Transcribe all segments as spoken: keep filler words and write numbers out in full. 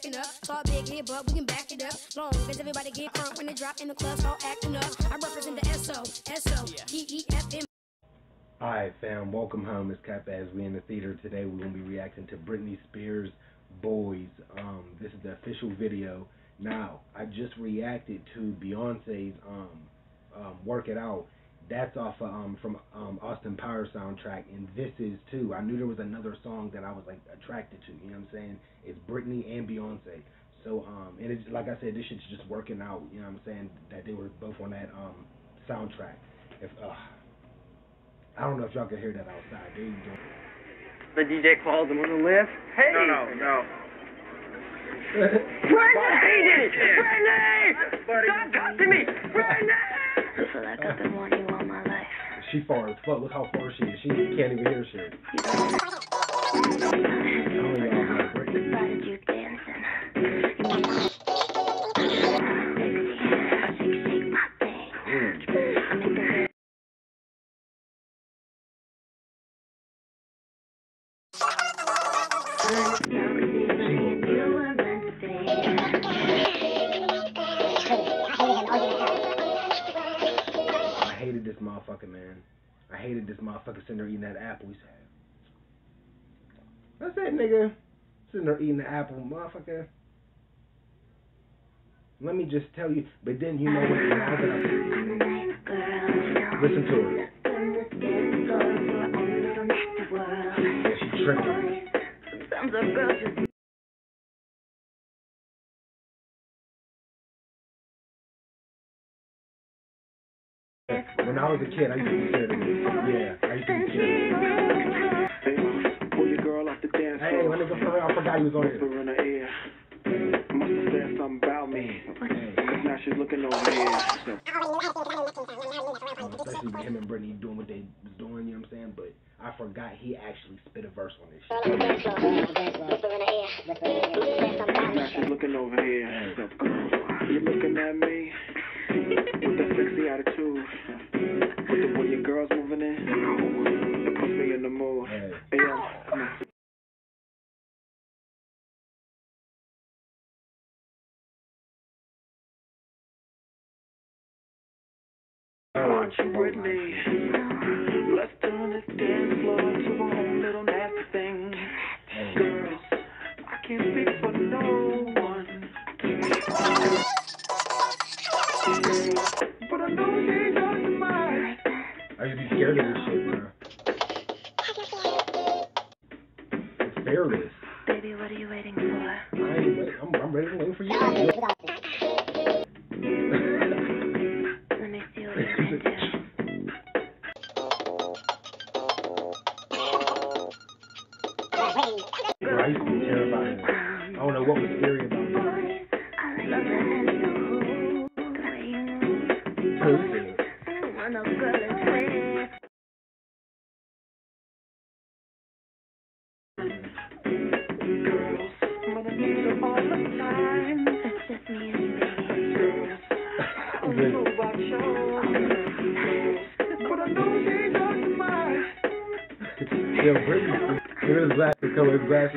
backing up. Saw a big hit, but we can back it up. Long as everybody get crunk when they drop in the club, start acting up. I represent the S O, S O, T E F M. Alright fam, welcome home. It's Cap as we in the theater today. We're going to be reacting to Britney Spears' Boys. Um, this is the official video. Now, I just reacted to Beyonce's um, um, Work It Out. That's off of, um, from um, Austin Powers soundtrack, and this is too. I knew there was another song that I was like attracted to, you know what I'm saying? It's Britney and Beyonce. So, um, and it's, like I said, this shit's just working out, you know what I'm saying? That they were both on that um, soundtrack. If, uh, I don't know if y'all can hear that outside. There you go. The D J calls him on the lift. Hey! No, no, no. Britney! Britney! Don't talk to me! Britney! I feel like I've been wanting you all my life. She far as fuck. Look how far she is. She can't even hear shit. Spotted you dancing. Shake, shake my thing. I make the I hated this motherfucker, man. I hated this motherfucker sitting there eating that apple. He said, that's it, nigga. Sitting there eating the apple, motherfucker. Let me just tell you, but then you know what? Now that I listen to her. Yeah, she tripping. Sometimes a girl just When I was a kid, I used to be scared of this. Yeah, I used to be scared of this. Hey, pull your girl off the dance floor. Hey, my nigga, for real, I forgot he was on here. Whisper in her ear. Must have said something about me. Cause now she's looking over here. Uh, especially with him and Britney doing what they was doing, you know what I'm saying? But I forgot he actually spit a verse on this shit. Now she's looking over here. You looking at me with that sexy attitude. With the way your girl's moving in, it puts me in the mood. Hey. Hey, yo, come on. Aren't you Britney? Let's turn this dance floor into a whole little nasty thing. Girls, I can't speak for no one. But I know she ain't got your mind. I used to be scared of this shit, bro. It's fearless. Baby, what are you waiting for? I ain't wait. I'm, I'm ready to wait for you. Let me see what you can do. Bro, I used to be terrified of it. I don't know what was scary about it. I like the way you move. Twisted. When a girl is with. Girls, when I need her all the time. It's just me and you, baby. Girls, I don't know about you. But I know she ain't got your mind. Yo, Britney, look at his glasses, the color of his glasses.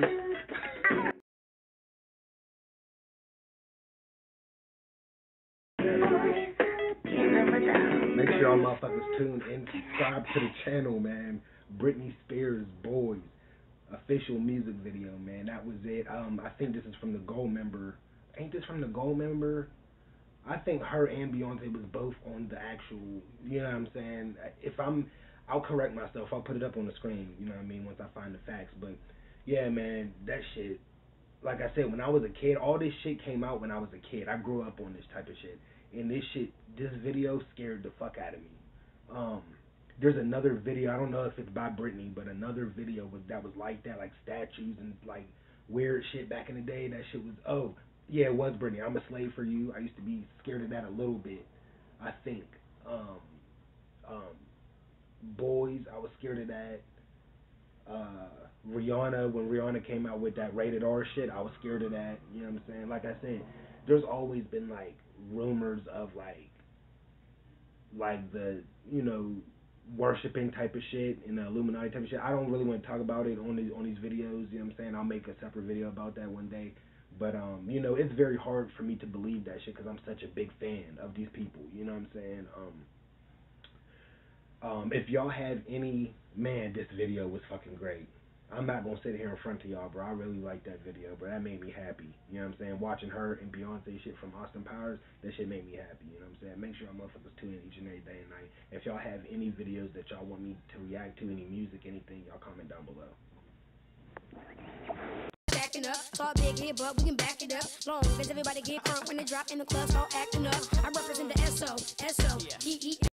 Make sure y'all motherfuckers tune in, subscribe to the channel, man. Britney Spears Boys official music video, man. That was it. Um, I think this is from the Gold Member. Ain't this from the Gold Member? I think her and Beyonce was both on the actual, you know what I'm saying? If I'm, I'll correct myself. I'll put it up on the screen, you know what I mean, once I find the facts. But, yeah, man, that shit, like I said, when I was a kid, all this shit came out when I was a kid. I grew up on this type of shit. And this shit, this video scared the fuck out of me. Um, there's another video, I don't know if it's by Britney, but another video was that was like that, like statues and, like, weird shit back in the day. That shit was, oh, yeah, it was Britney. I'm a slave for you. I used to be scared of that a little bit, I think. Um, um, Boys, I was scared of that. Uh, Rihanna, when Rihanna came out with that rated R shit, I was scared of that. You know what I'm saying? Like I said, there's always been, like, rumors of, like, like the, you know, worshiping type of shit and the Illuminati type of shit. I don't really want to talk about it on these on these videos, you know what I'm saying? I'll make a separate video about that one day. But, um, you know, it's very hard for me to believe that shit because I'm such a big fan of these people. You know what I'm saying? Um, um, if y'all have any, man, this video was fucking great. I'm not going to sit here in front of y'all, bro. I really like that video, bro. That made me happy. You know what I'm saying? Watching her and Beyonce shit from Austin Powers, that shit made me happy. You know what I'm saying? Make sure y'all motherfuckers tune in each and every day and night. If y'all have any videos that y'all want me to react to, any music, anything, y'all comment down below. Backing up, talk big here, but we can back it up. Long as everybody get crunk when they drop in the club, start acting up. I represent the S O, S O, E E.